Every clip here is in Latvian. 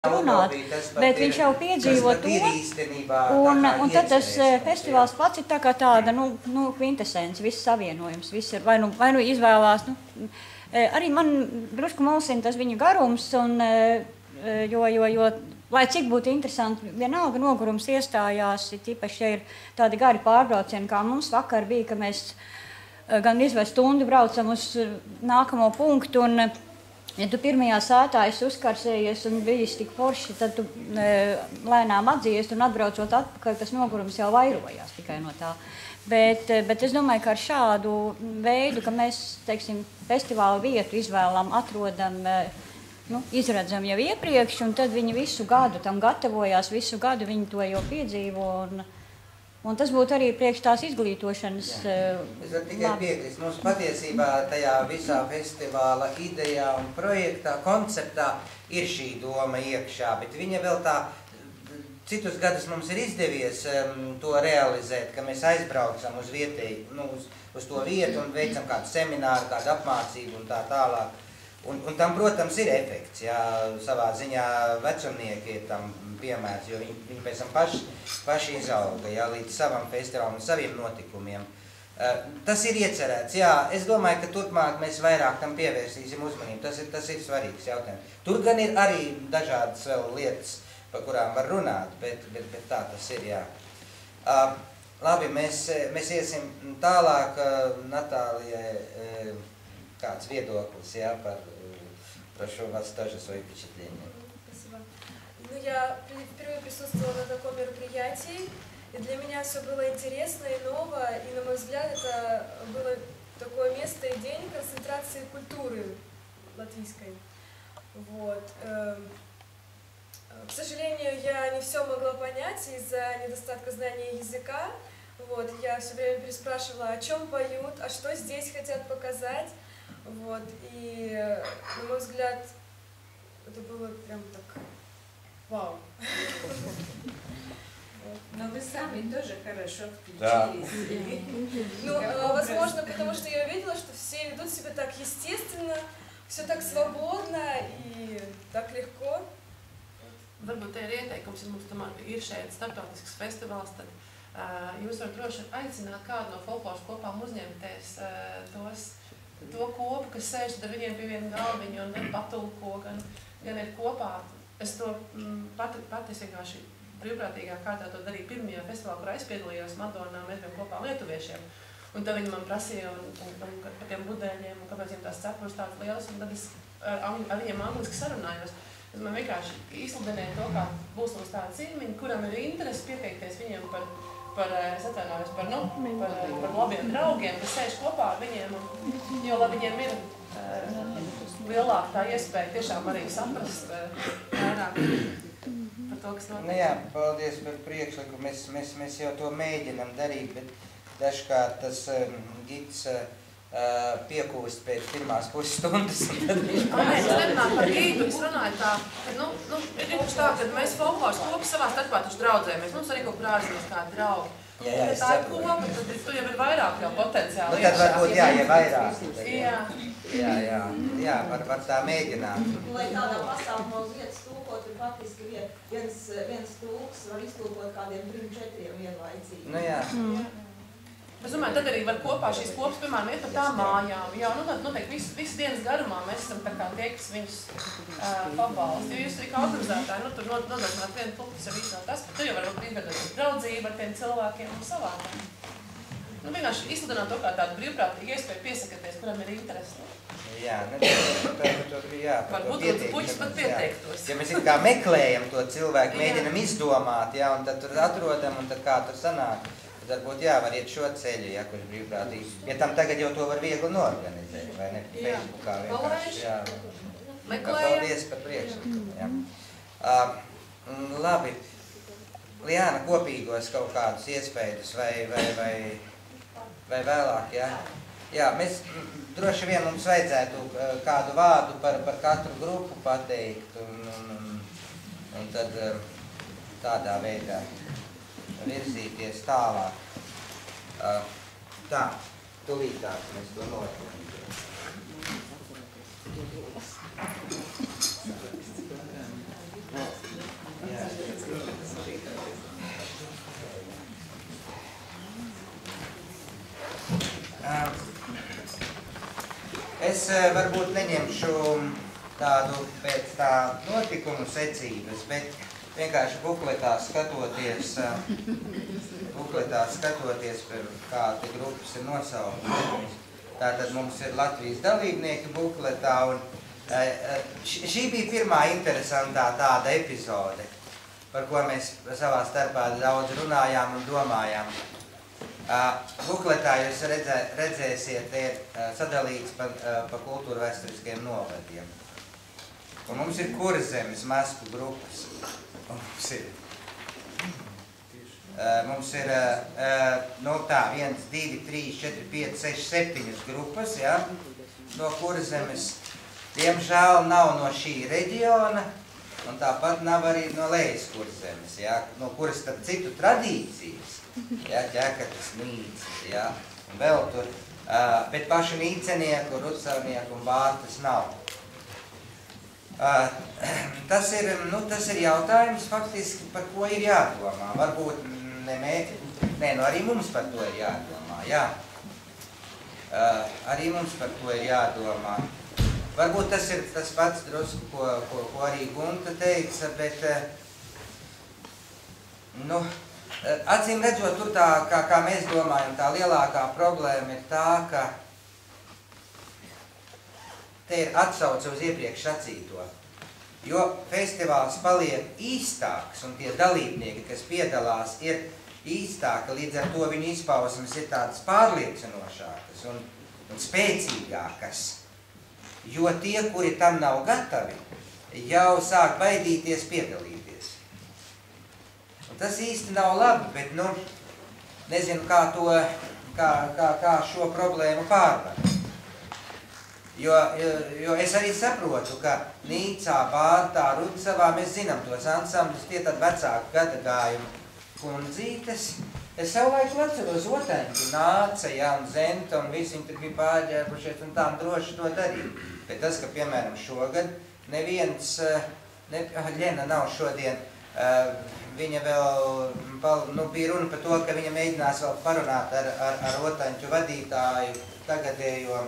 runāt, bet viņš jau piedzīvo to, un tad tas festivāls pats ir tā kā tāda, kvintesence, viss savienojums, viss ir, vai nu izvēlās, arī man drusku mulsina tas viņa garums, un, jo, lai cik būtu interesanti, vienalga nogurums iestājās, tīpaši, ja ir tādi gari pārbraucieni, kā mums vakar bija, ka mēs gan izvēl stundu braucam uz nākamo punktu, un ja tu pirmajā sētā esi uzkarsējies un bijis tik forši, tad tu lēnām atzījies un atbraucot atpakaļ, tas nogurums jau vairojās tikai no tā. Bet es domāju, ka ar šādu veidu, ka mēs, teiksim, festivāla vietu izvēlam, atrodam, izredzam jau iepriekš, un tad viņi visu gadu tam gatavojās, visu gadu viņi to jau piedzīvo, un tas būtu arī priekš tās izglītošanas. Es varu tikai piekrist. Mums patiesībā tajā visā festivāla idejā un projektā, konceptā ir šī doma iekšā, bet viņa vēl tā, citus gadus mums ir izdevies to realizēt, ka mēs aizbraucam uz vietēju, uz to vietu un veicam kādu semināru, kādu apmācību un tā tālāk. Un tam, protams, ir efekts, jā, savā ziņā vecumnieki ir tam piemērs, jo viņi pēc tam paši izauga, jā, līdz savam festivālam un saviem notikumiem. Tas ir iecerēts, jā, es domāju, ka turpmāk mēs vairāk tam pievērsīsim uzmanību, tas ir svarīgs jautājums. Tur gan ir arī dažādas vēl lietas, par kurām var runāt, bet tā tas ir, jā. Labi, mēs iesim tālāk, Natālijai, kāds viедoklis, jā, par прошу вас тоже свои впечатления. Спасибо. Я впервые присутствовала на таком мероприятии, и для меня все было интересно и ново, и, на мой взгляд, это было такое место и день концентрации культуры латвийской. Вот. К сожалению, я не все могла понять из-за недостатка знания языка. Вот. Я все время переспрашивала, о чем поют, а что здесь хотят показать. Вот, и, на мой взгляд, это было прям так, вау. Но вы сами тоже хорошо включились. Возможно, потому что я увидела, что все ведут себя так естественно, все так свободно и так легко. Varbūt te ir ieteikums, ja mums tomēr ir šeit starptautisks festivāls, tad jūs varat droši aicināt kādu no folkloras kopām uzņemties to kopu, kas sēž ar viņiem pie viena galviņa un gan patulko, gan ir kopā. Es to pati vienkārši brīvprātīgā kārtā to darīju pirmajā festivālā, kurā es piedalījos Madonā, mēs bijām kopā lietuviešiem. Un tad viņi man prasīja par tiem budeļiem, un kāpēc viņiem tās cepures tādas lielas, un tad es ar viņiem angliski sarunājos. Es man vienkārši izsludināju to, kā būs mums tāda cīmiņa, kuram ir interesi pieteikties viņiem par labiem draugiem, kas sēž kopā ar viņiem, jo lai viņiem ir lielāka tā iespēja tiešām arī saprast vairāk par to, kas notiek. Jā, paldies par priekšlikumu. Mēs jau to mēģinam darīt, bet dažkārt tas gids piekūst pēc pirmās pusstundas. Es nerunāju par gidu, es runāju tā, ka, ir tā, ka mēs folkloras kopi savā starpā taču draudzējamies, mums arī kaut kur ārzemēs kādi draugi. Jā, es tā ir kopa, tad tu jau ir vairāk jau potenciāli. Tad varbūt jā, ja vairāk. Jā, var tā mēģināt. Lai tādā pasākumā uz vietas tūkot, ir faktiski viens tūks var iztūkot kādiem 3-4 vienlaicīgi. Jā. Es domāju, tad arī var kopā šīs kopas, piemēram, iet par tām mājām. Jā, noteikti visu dienas garumā mēs esam tā kā tie, kas viņus pabalst. Jo jūs arī kā organizētāji, tur nodrošināt vienu tulku, tas jau tas, bet tu jau varbūt izveidot draudzību ar tiem cilvēkiem un savādāk. Vienkārši izsludināt to kā tādu brīvprātīgu iespēju piesakaties, kuram ir interesi. Jā, varbūt lūdzu puķis pat pieteiktos. Ja mēs kā meklējam to cilvēku, mēģinam izdomāt, jā, un tad tur atrodam, un tad kā tur sanāk. Tad varbūt var iet šo ceļu, ja kurš brīvprātīgi. Ja tam tagad jau to var viegli norganizēt, vai ne? Facebookā vienkārši. Paldies par priekšlikumu. Labi. Liāna, kopīgos kaut kādus iespējas vai vēlāk, jā? Jā, mēs droši vien mums vajadzētu kādu vārdu par katru grupu pateikt un tad tādā veidā virzīties tālāk. Tā, tulītāk mēs to notiekam. Es varbūt neņemšu tādu pēc tā notikumu secības, bet vienkārši bukletā skatoties, kāda grupas ir nosauktas. Tātad mums ir Latvijas dalībnieki bukletā, un šī bija pirmā interesantā tāda epizode, par ko mēs savā starpā daudz runājām un domājām. Bukletā jūs redzēsiet, ir sadalīts pa kultūra vēsturiskiem novadiem. Un mums ir Kurzemes masku grupas. Mums ir nu tā, 1, 2, 3, 4, 5, 6, 7 grupas, ja, no Kurzemes. Diemžēl nav no šī reģiona, un tāpat nav arī no Lejas Kurzemes, ja, no kuras tad citu tradīcijas, ja, ķekatas, nīcas, ja, un vēl tur, bet pašu nīcenieku, rudsavnieku un bārtas nav. Tas ir jautājums faktiski, par ko ir jādomā. Varbūt arī mums par to ir jādomā, jā. Arī mums par to ir jādomā. Varbūt tas ir tas pats drusku, ko arī Gunta teica, bet, nu, acīm redzot, tur tā, kā mēs domājam, tā lielākā problēma ir tā, ka te ir atsauce uz iepriekš sacīto, jo festivāls paliek īstāks un tie dalībnieki, kas piedalās, ir īstāka, līdz ar to viņu izpausmes ir tādas pārliecinošākas un spēcīgākas, jo tie, kuri tam nav gatavi, jau sāk baidīties piedalīties. Un tas īsti nav labi, bet, nu, nezinu, kā šo problēmu pārvarēt. Jo es arī saprotu, ka Nīcā, Bārtā, Rudsavā mēs zinām tos ansambļus, tie tad vecāku gadagājumu kundzītes. Es savulaik atceros Otaņu, nāca, ja, un Zenta, un visi viņi tur bija pārģērbušies, un tām droši to darīt. Bet tas, ka, piemēram, šogad neviens, Ļena nav šodien, viņa vēl, nu, bija runa par to, ka viņa mēģinās vēl parunāt ar Otaņu vadītāju, tagadējo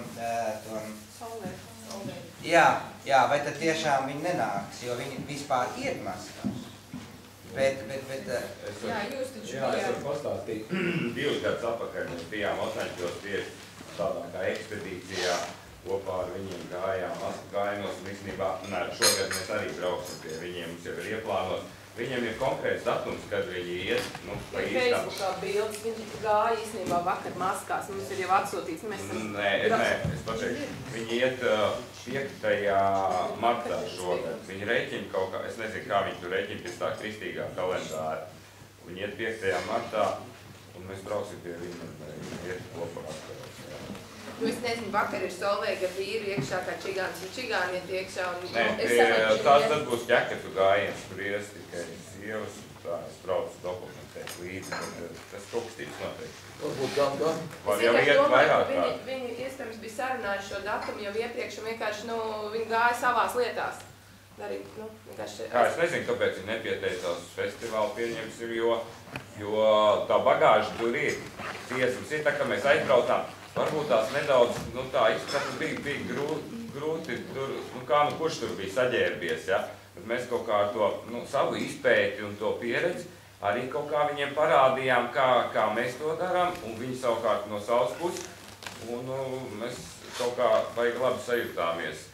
Jā, vai tad tiešām viņi nenāks, jo viņi vispār ir maskās. Bet... Jā, jūs taču bijāt. Jā, es varu pastāstīt. 2 gadus atpakaļ mēs bijām Otaņķos tieši tādā kā ekspedīcijā, kopā ar viņiem gājām masku gājienos, un īstenībā šogad mēs arī brauksim pie viņiem, mums jau ir ieplānot. Viņiem ir konkrēts datums, kad viņi iet, nu, pa īstam. Facebookā bildes, viņi gāja īstenībā vakar maskās, mums ir jau atsūtīts, mēs esam... Nē, es pateikšu, viņi iet 5. martā šogad. Viņi rēķina kaut kā, es nezinu, kā viņi tur rēķina pēc tā kristīgā kalendāra. Viņi iet 5. martā, un mēs brauksim pie viņiem, iet kopā atkarās. Nu, es nezinu, vakar ir Solveiga ar vīru iekšā, kā čigāns un čigāni iet iekšā. Nē, tas būs ķeketu gājiens, tur ies tikai sievas, tā es braucu dokumentēt līdzi, bet tas tukstības noteikti. Varbūt gan. Var jau iet vairāk kā. Viņi iespējams bija sarunājuši šo datumu jau iepriekš, un vienkārši, nu, viņi gāja savās lietās. Darīt, nu, vienkārši... Kā, es nezinu, kāpēc viņi nepieteicās uz festivālu, pieņemsim, jo tā bagāža tur ir. Tiesums ir tā, ka mēs aizbraucām. Varbūt tās nedaudz, nu tā izpratne bija grūti tur, nu kā, nu kurš tur bija saģērbies, ja? Bet mēs kaut kā ar to, nu, savu izpēti un to pieredzi arī kaut kā viņiem parādījām, kā mēs to darām, un viņi savukārt no savas puses, un mēs kaut kā baigi labi sajūtāmies.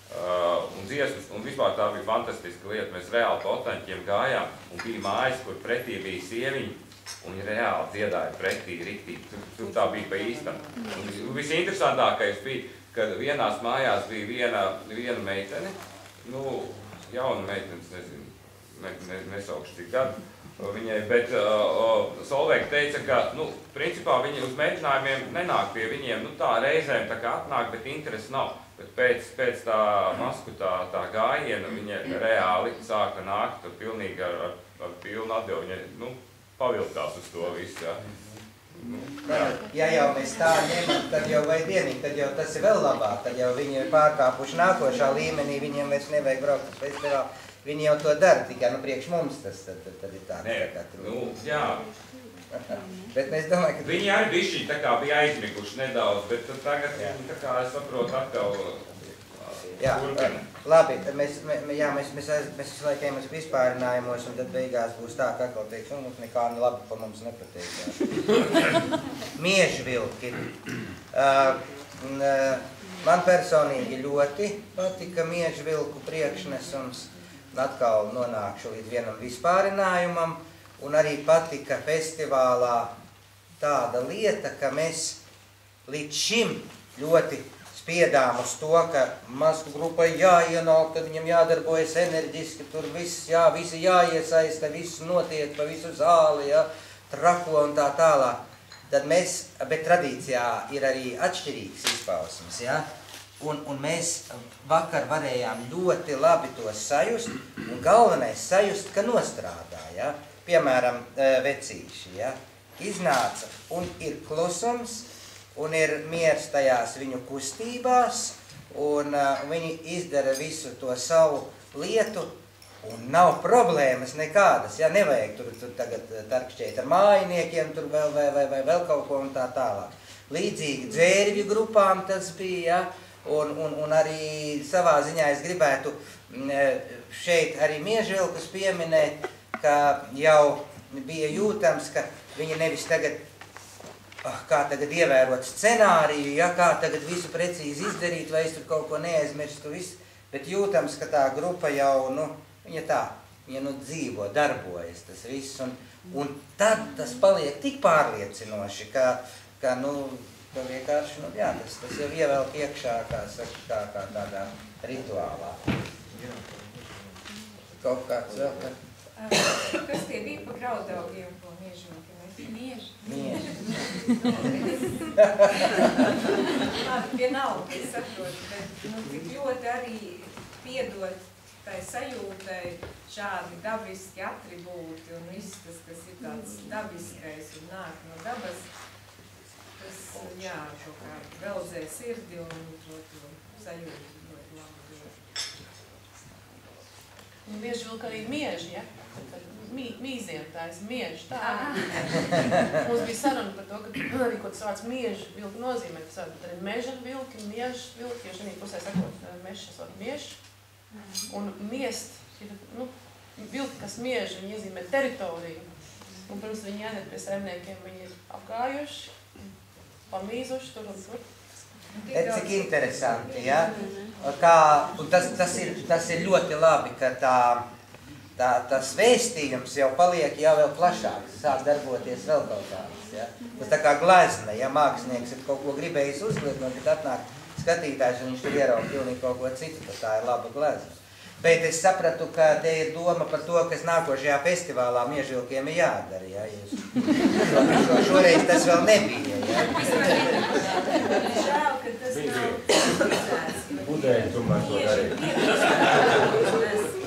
Un dziesmas, un vispār tā bija fantastiska lieta, mēs reāli pa Otaņķiem gājām, un bija mājas, kur pretī bija sieviņi, un viņi reāli dziedāja pretī riktīgi, tur tā bija pa īstam. Un visinteresantākais bija, kad vienās mājās bija viena meitene, nu, jauna meitenes, nezinu, nesaukšu cik gadu viņai, bet Solveiga teica, ka, nu, principā viņi uz mēģinājumiem nenāk pie viņiem, nu, tā reizēm tā kā atnāk, bet interesi nav. Bet pēc tā masku tā gājiena viņa reāli sāka nākt pilnīgi ar pilnu atdevu, viņa, nu, paviltās uz to visu, jā. Ja jau mēs tā ņemam, tad jau vai dieniņ, tad jau tas ir vēl labāk, tad jau viņi ir pārkāpuši nākošā līmenī, viņiem vairs nevajag braukt uz festivālu, viņi jau to dara, tikai, nu, priekš mums tas tad ir tāds. Nē, nu, jā. Bet es domāju, ka... Viņi arī bišķiņi tā kā bija aizmiguši nedaudz, bet tagad, tā kā es saprotu, atkal... Jā, labi, mēs visu laiku ejam uz vispārinājumos, un tad beigās būs tā, ka atkal teiks, mums nekā labi pa mums nepatīk. Miežvilki. Man personīgi ļoti patika miežvilku priekšnesums, un atkal nonākšu līdz vienam vispārinājumam, un arī patika festivālā tāda lieta, ka mēs līdz šim ļoti spiedām uz to, ka masku grupai jāienāk, tad viņam jādarbojas enerģiski, tur visi jāiesaista, viss notiek pa visu zāli, ja, trako un tā tālāk. Tad mēs, bet tradīcijā ir arī atšķirīgs izpausmes, ja, un mēs vakar varējām ļoti labi to sajust, un galvenais sajust, ka nostrādā, ja, piemēram, vecīši, ja, iznāca un ir klusums, un ir miers tajās viņu kustībās, un viņi izdara visu to savu lietu, un nav problēmas nekādas, ja, nevajag tur tagad tarkšķēt ar mājiniekiem, tur vēl kaut ko un tā tālāk. Līdzīgi dzērvju grupām tas bija, ja, un arī savā ziņā es gribētu šeit arī miežvilkus pieminēt, ka jau bija jūtams, ka viņi nevis tagad kā tagad ievērot scenāriju, ja, kā tagad visu precīzi izdarīt, vai es tur kaut ko neaizmirstu, visu, bet jūtams, ka tā grupa jau, viņa dzīvo, darbojas tas viss, un tad tas paliek tik pārliecinoši, ka vienkārši, tas jau ievelk iekšā, kā tādā rituālā. Kaut kāds vēl, Kas tie bija pa graudaugiem, ko miežvilki? Mieži. Labi, vienalga, es saprotu, bet tik ļoti arī piedot tai sajūtai šādi dabiski atribūti un viss tas, kas ir tāds dabiskais un nāk no dabas, tas, jā, kaut kā veldzē sirdi un to sajūtu ļoti labi. Un bieži vilka arī mieži, ja? Mīziem tās, mieži tā. Mums bija saruna par to, ka arī, ko tas vārds mieži vilki nozīmē, tas var būt arī meža vilki, mieža vilki, jo šeit pusē sakot mežs, tas var mieži. Un miest ir, vilki, kas mieži, viņi iezīmē teritoriju. Un, protams, viņi jāiet pie saimniekiem, viņi ir apgājuši, pamīzuši tur un tur. Cik interesanti, ja? Un tas ir ļoti labi, ka tas vēstījums jau paliek jau vēl plašāks, sāk darboties vēl kaut kāds, ja? Tas tā kā glezna, ja mākslinieks ir kaut ko gribējis uzgleznot, bet atnāk skatītājs un viņš tur ieraug pilnīgi kaut ko citu, tad tā ir laba glezna. Bet es sapratu, ka te ir doma par to, kas nākošajā festivālā miežvilkiem ir jādara, ja? Šoreiz tas vēl nebija, ja? Žēl, ka tas nav Budēji tomēr to darīt.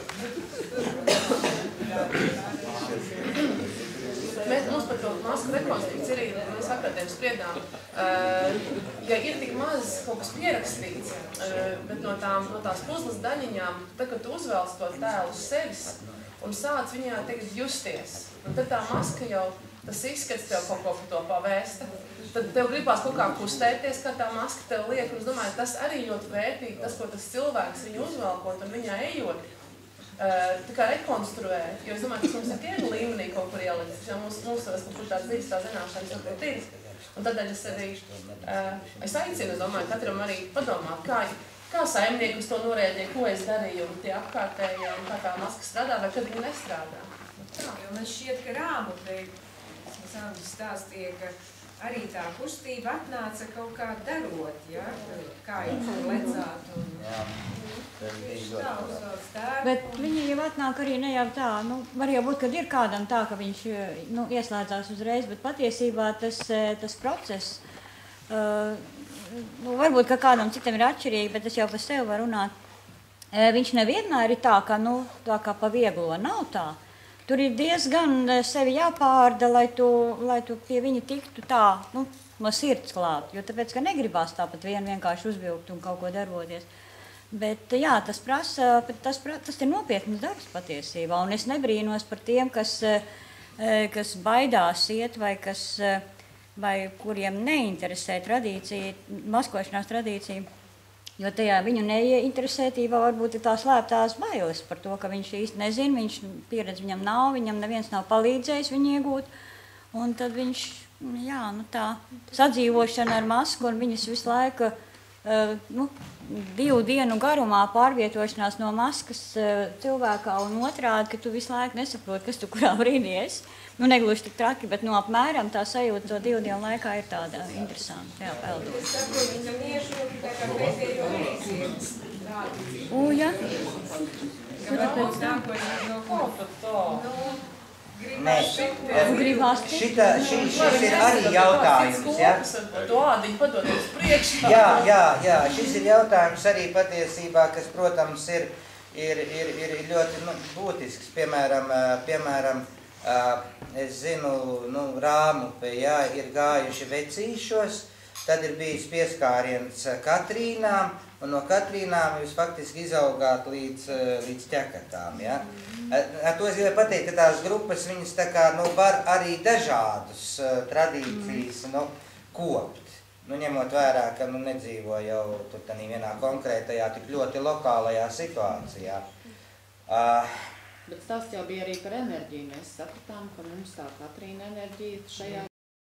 Mums par to masku rekonstrukciju arī mēs akadēm spriedām. Ja ir tik maz kaut kas pierakstīts, bet no tās puzles daļiņām, tad, kad tu uzvelc to tēlu uz sevis un sāc viņā tagad justies, un tad tā maska jau, tas izskats tev kaut ko par to pavēsta, tad tev gribās kaut kā kustēties, kā tā maska tev liek, un es domāju, tas arī ļoti vērtīgi, tas, ko tas cilvēks viņu uzvelkot un viņā ejot, tā kā rekonstruēt, jo es domāju, ka mums ir viegli līmenī kaut kur ielikt, jo mums kaut kur tāds dzīves tā zināšanas varbūt ir. Un tādēļ es arī, es aicinu, es domāju, katram arī padomāt, kā saimnieki uz to norēģē, ko es darīju, un tie apkārtēji, un kā tā maska strādā, vai kad viņi nestrādā. Jo man šķiet, ka Rāmutei, Sandra stāstīja, ka arī tā kustība atnāca kaut kā darot, ja? Kā jūs lecāt un... Tā uzvelc tērpu. Bet viņi jau atnāk arī ne jau tā, var jau būt, kad ir kādam tā, ka viņš ieslēdzās uzreiz, bet patiesībā tas process, varbūt, ka kādam citam ir atšķirīgi, bet es jau par sevi varu runāt, viņš nevienmēr ir tā, kā pa vieglo, nav tā. Tur ir diezgan sevi jāpārda, lai tu pie viņa tiktu tā, no sirds klāt, jo tāpēc, ka negribās tāpat vienkārši uzvilkt un kaut ko darboties. Bet jā, tas ir nopietnas darbs patiesībā, un es nebrīnos par tiem, kas kas baidās iet vai kuriem neinteresē tradīcija, maskošanās tradīcija, jo tajā viņu neinteresētībā varbūt ir tās slēptās bailes par to, ka viņš īsti nezina, viņš pieredze viņam nav, viņam neviens nav palīdzējis viņu iegūt, un tad viņš, jā, nu tā, sadzīvošana ar masku un viņas visu laiku, 2 dienu garumā pārvietošanās no maskas cilvēkā un otrādi, ka tu visu laiku nesaproti, kas tu kurā brīdī esi. Nu, negluži tik traki, bet apmēram tā sajūta to 2 dienu laikā ir tāda interesanta. Jā, peldot. Es saprotu, viņam iešu tā kā pēdējo reizi. Jā. Kāpēc nākošais no kaut Gribās šis ir arī jautājums, ja? To ādiņu padoties priekšā. Jā, šis ir jautājums arī patiesībā, kas, protams, ir ļoti būtisks. Piemēram, es zinu, Rāmupe, jā, ir gājuši vecīšos, tad ir bijis pieskāriens Katrīnām, un no Katrīnām jūs faktiski izaugāt līdz ķekatām, ja? Ar to es gribēju pateikt, ka tās grupas, viņas tā kā, var arī dažādus tradīcijas, kopt. Ņemot vērā, ka, nedzīvo jau tur tādā vienā konkrētajā, tik ļoti lokālajā situācijā. Bet stāsts jau bija arī par enerģiju. Mēs sapratām, ka mums tā Katrīna enerģija šajā